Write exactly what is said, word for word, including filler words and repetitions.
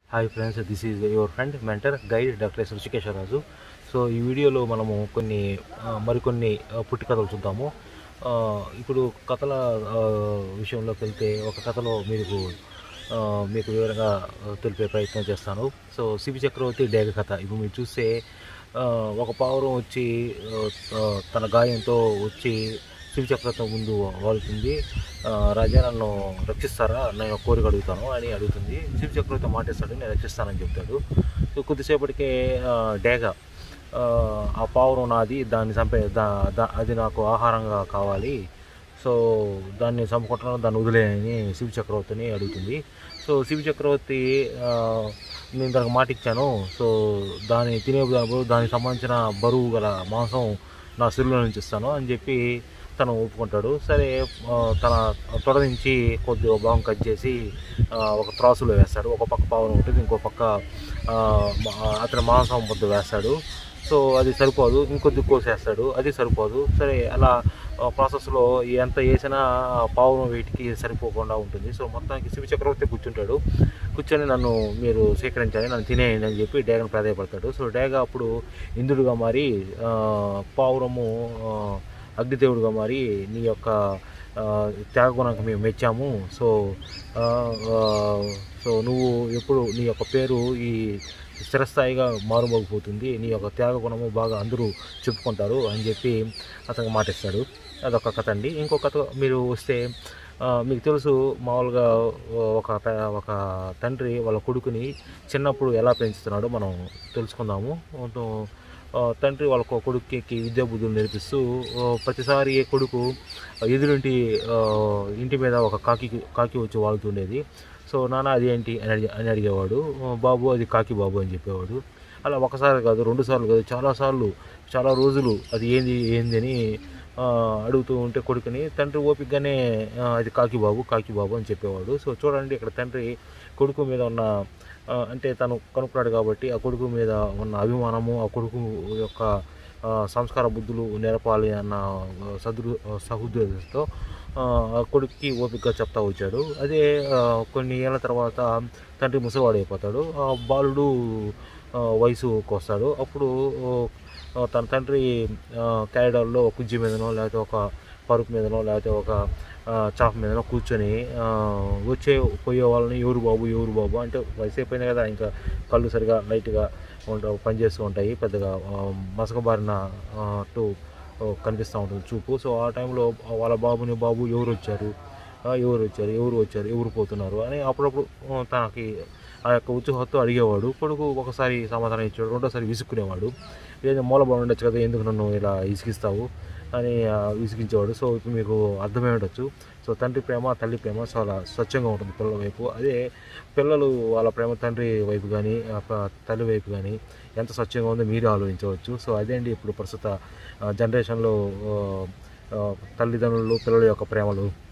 Hi friends, this is your friend mentor guide doctor S Rishikeswararaju. So ఈ వీడియోలో మనము కొన్ని ఆ, మరికొన్ని ఆ, పుట్టి కథలు చూద్దాము. ఆ, ఇప్పుడు కథల ఆ, విషయంలోకి వెళ్తే ఒక కథలో మీకు ఆ, మీకు వివరంగా ఆ, తెలిపే ప్రయత్నం చేస్తాను. సో శివ చక్రవర్తి డేగ కథ. ఇప్పుడు మీరు చూస్తే ఆ, ఒక పావురం వచ్చి ఆ, ఆ, తన గాయంతో వచ్చి శివ చక్రవర్తి ముందు వాలుతుంది. ఆ, రాజా నన్ను రక్షిస్తారా, నేను ఒక కోరిక అడుగుతాను అని అడుగుతుంది. శివ చక్రవర్తి మాటిస్తాడు, నేను రక్షిస్తానని చెప్తాడు. సో కొద్దిసేపటికే ఆ, డేగ ఆ, ఆ పావురం నాది, దాన్ని చంపే దా దా- అది నాకు ఆహారంగా కావాలి, సో దాన్ని చంపుకుంటున్నాను, దాన్ని వదిలేయని శివ చక్రవర్తిని అడుగుతుంది. సో శివ చక్రవర్తి ఆ, నేను దానికి మాట ఇచ్చాను, సో దాన్ని తినే బదులు దానికి సంబంధించిన బరువు గల మాంసం నా శరీరంలో నుంచి ఇస్తాను అని చెప్పి తను ఒప్పుకుంటాడు. సరే, ఆ, తన తొడ నుంచి కొద్దిగా భాగం కట్ చేసి ఆ, ఒక త్రాసులో వేస్తాడు. ఒక పక్క పావురం ఉంటుంది, ఇంకో పక్క ఆ, మా- అతని మాంసం ముద్ద వేస్తాడు. సో అది సరిపోదు, ఇంకొద్ది కోసేస్తాడు, అది సరిపోదు. సరే, అలా ప్రాసెస్లో ఎంత వేసినా ఆ పావురం వీటికి సరిపోకుండా ఉంటుంది. సో మొత్తానికి శివ చక్రవర్తి కూర్చుంటాడు. కూర్చొని నన్ను మీరు స్వీకరించాలి, నన్ను తినేయండి అని చెప్పి డేగను ప్రాధాయపడతాడు. సో డేగ అప్పుడు ఇంద్రుడిగా మారి ఆ, పావురము ఆ, అగ్నిదేవుడిగా మారి నీ యొక్క ఆ, త్యాగగుణానికి మేము మెచ్చాము. సో ఆ, ఆ, సో నువ్వు ఎప్పుడు నీ యొక్క పేరు ఈ స్థిరస్థాయిగా మారుమోగిపోతుంది, నీ యొక్క త్యాగ గుణము బాగా అందరూ చెప్పుకుంటారు అని చెప్పి అతనికి మాటిస్తాడు. అదొక కథ అండి. ఇంకో కథ మీరు వస్తే ఆ, మీకు తెలుసు, మామూలుగా ఒక త- ఒక తండ్రి వాళ్ళ కొడుకుని చిన్నప్పుడు ఎలా పెంచుతున్నాడో మనం తెలుసుకుందాము. ఆ, తండ్రి వాళ్ళ కొ- కొడుకుకి విద్యా బుద్ధులు నేర్పిస్తూ ఆ, ప్రతిసారి ఏ కొడుకు ఎదురింటి ఆ, ఇంటి మీద ఒక కాకి కాకి వచ్చి వాలుతుండేది. సో నాన్న అది ఏంటి అని అడిగి అని అడిగేవాడు. "ఆ, బాబు అది కాకి బాబు" అని చెప్పేవాడు. అలా ఒకసారి కాదు, రెండు సార్లు కాదు, చాలాసార్లు, చాలా రోజులు అది ఏంది ఏంది అని ఆ, అడుగుతూ ఉంటే కొడుకుని తండ్రి ఓపికగానే "ఆ, అది కాకి బాబు కాకి బాబు" అని చెప్పేవాడు. సో చూడండి, ఇక్కడ తండ్రి కొడుకు మీద ఉన్న ఆ, అంటే తను కనుక్కున్నాడు కాబట్టి ఆ కొడుకు మీద ఉన్న అభిమానము, ఆ కొడుకు యొక్క ఆ, సంస్కార బుద్ధులు నేర్పాలి అన్న ఆ, సదృ సహృదయంతో ఆ ఆ కొడుక్కి ఓపికగా చెప్తా వచ్చాడు. అదే ఆ, కొన్ని ఏళ్ళ తర్వాత తండ్రి ముసలివాడైపోతాడు. ఆ బాలుడు ఆ, వయసుకు వస్తాడు. అప్పుడు ఆ, తన తండ్రి క్యారిడార్లో కుర్చీ మీదనో, లేకపోతే ఒక పరుపు మీదనో, లేకపోతే ఒక ఆ, చాప మీదనో కూర్చొని ఆ, వచ్చే పోయే వాళ్ళని ఎవరు బాబు ఎవరు బాబు అంటే, వయసు అయిపోయింది కదా, ఇంకా కళ్ళు సరిగా లైట్గా ఉంటా పనిచేస్తూ ఉంటాయి, పెద్దగా ఆ, మసకబారిన ఆ, టు కనిపిస్తూ ఉంటుంది చూపు. సో ఆ టైంలో వాళ్ళ బాబుని బాబు ఎవరు వచ్చారు, ఆ, ఎవరు వచ్చారు ఎవరు వచ్చారు ఎవరు పోతున్నారు అని అప్పుడప్పుడు ఆ, తనకి ఆ యొక్క ఉత్సుహతో అడిగేవాడు. కొడుకు ఒకసారి సమాధానం ఇచ్చాడు, రెండోసారి విసుక్కునేవాడు. ఏదో మూలబడి ఉండొచ్చు కదా, ఎందుకు నన్ను ఇలా విసిగిస్తావు అని ఆ, విసిగించేవాడు. సో ఇప్పుడు మీకు అర్థమై ఉండొచ్చు. సో తండ్రి ప్రేమ తల్లి ప్రేమ చాలా స్వచ్ఛంగా ఉంటుంది పిల్లల వైపు. అదే పిల్లలు వాళ్ళ ప్రేమ తండ్రి వైపు కానీ తల్లి వైపు కానీ ఎంత స్వచ్ఛంగా ఉందో మీరే ఆలోచించవచ్చు. సో అదే అండి ఇప్పుడు ప్రస్తుత జనరేషన్లో తల్లిదండ్రులు పిల్లల యొక్క ప్రేమలు.